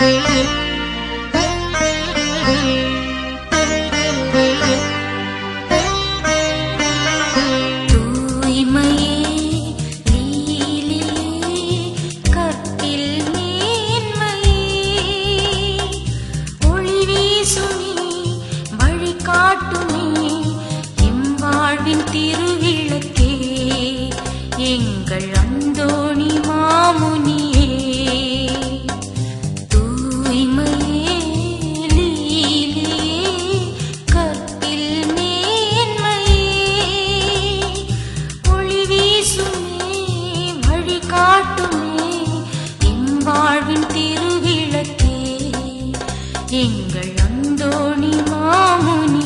திருவிளக்கே எங்கள் அந்தோணி மாமுனியே, தூய்மையே லீலியே கற்பில் மேன்மையே, ஒளி வீசுமே வழிகாட்டுமே எம் வாழ்வின் திருவிளக்கே எங்கள் அந்தோணி மாமுனியே.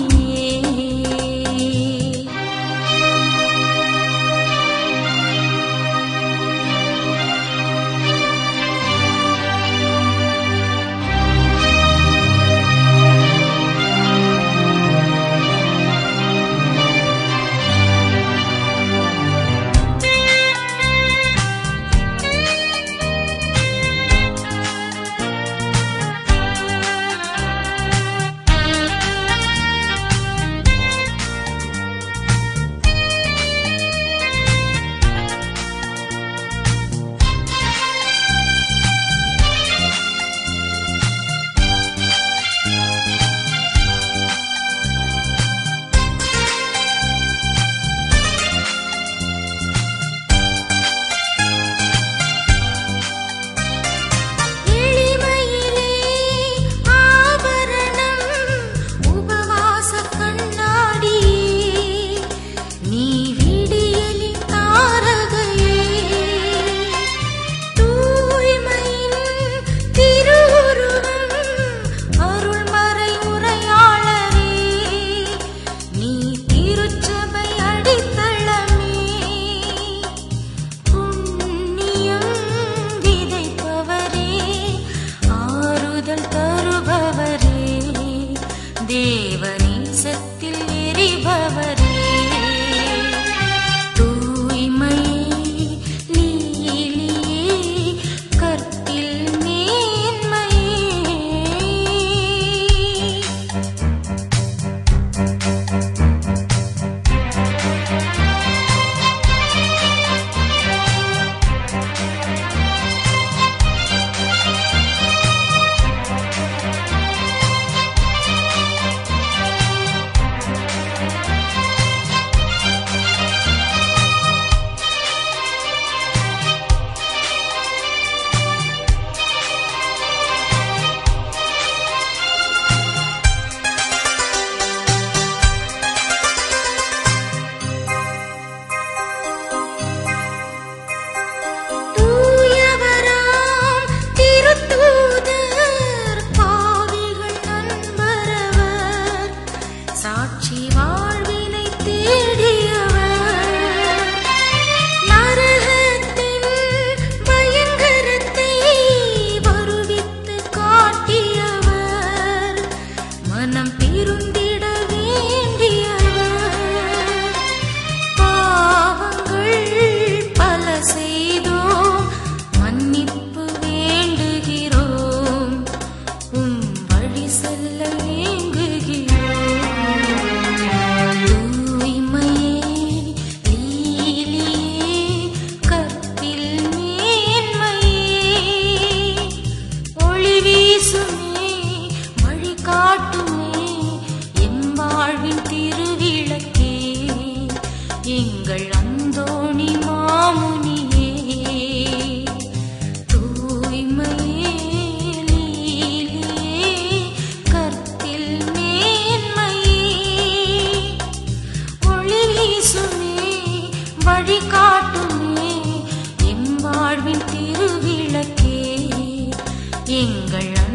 தேவநேசத்தில் எரிபவரே, தூய்மையே லீலியே கற்பில் மேன்மையே, சாட்சி வாழ்வினை தேடியவர், நரகத்தின் பயங்கரத்தை வருவித்து காட்டியவர், மனம் திருந்திட வேண்டியவர், பாவங்கள் பல செய்தோம் மன்னிப்பு வேண்டுகிறோம், உம் வழி செல்ல ஏங்குகிறோம். திருவிளக்கே எங்கள் அந்தோணி மாமுனியே, தூய்மையே லீலியே கற்பில் மேன்மையே, ஒளி வீசுமே வழிகாட்டுமே எம் வாழ்வின் திருவிளக்கே எங்கள்